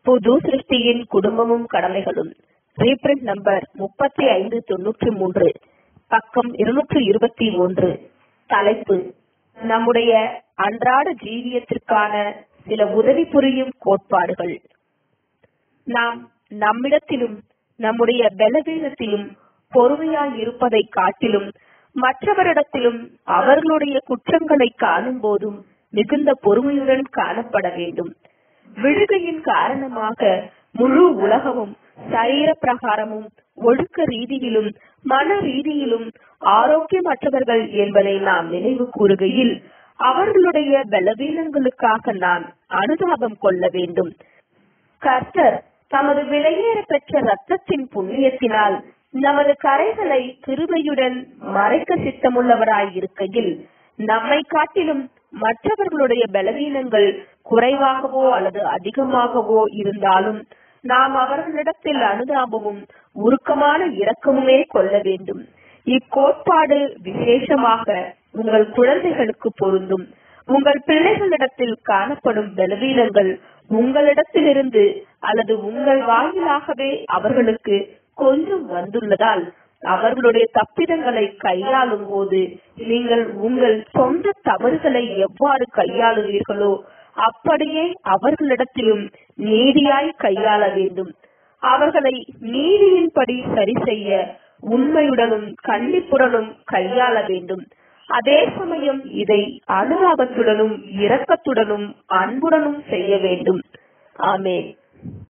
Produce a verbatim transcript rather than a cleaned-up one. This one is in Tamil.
புது சிருஷ்டியின் குடும்பமும் கடமைகளும், ரீப்ரிண்ட் நம்பர் முப்பத்தி ஐந்து தொன்னூற்றி மூன்று, பக்கம் இருநூற்று இருபத்தி ஒன்று. தலைப்பு: நம்முடைய அன்றாட ஜீவியத்திற்கான சில உதவி புரியும் கோட்பாடுகள். நாம் நம்மிடத்திலும் நம்முடைய பலவீனத்திலும் பொறுமையாய் இருப்பதை காட்டிலும் மற்றவரிடத்திலும் அவர்களுடைய குற்றங்களை காணும் போதும் மிகுந்த பொறுமையுடன் காணப்பட வேண்டும். விடுகையின் காரணமாக முழு உலகமும் சரீர பிரகாரமும் ஒழுக்க ரீதியிலும் மன ரீதியிலும் ஆரோக்கியமற்றவர்கள் என்பதை நாம் நினைவு கூறுகையில் அவர்களுடைய பலவீனங்களுக்காக நாம் அனுதாபம் கொள்ள வேண்டும். கர்த்தர் தமது விலையேற பெற்ற இரத்தத்தின் புண்ணியத்தினால் நமது கரைகளை கிருபையுடன் மறைக்க சித்தமுள்ளவராய் இருக்கையில் நம்மை காட்டிலும் மற்றவர்களுடைய பலவீனங்கள் குறைவாகவோ அல்லது அதிகமாகவோ இருந்தாலும் நாம் அவர்களிடத்தில் அனுதாபமும் உருக்கமான இரக்கமுமே கொள்ள வேண்டும். இக்கோட்பாடு விசேஷமாக உங்கள் குழந்தைகளுக்கு பொருந்தும். உங்கள் பிள்ளைகளிடத்தில் காணப்படும் பலவீனங்கள் உங்களிடத்திலிருந்து அல்லது உங்கள் வாயிலாகவே அவர்களுக்கு கொஞ்சம் வந்துள்ளதால் அவர்களுடைய தப்பிதங்களை கையாளும் போது நீங்கள் உங்கள் சொந்த தவறுகளை எவ்வாறு கையாளுவீர்களோ அப்படியே அவர்களிடத்திலும் நீதியாய் கையாள வேண்டும். அவர்களை நீதியின்படி சரி செய்ய உண்மையுடனும் கண்டிப்புடனும் கையாள வேண்டும். அதே சமயம் இதை அனுதாபத்துடனும் இரக்கத்துடனும் அன்புடனும் செய்ய வேண்டும். ஆமென்.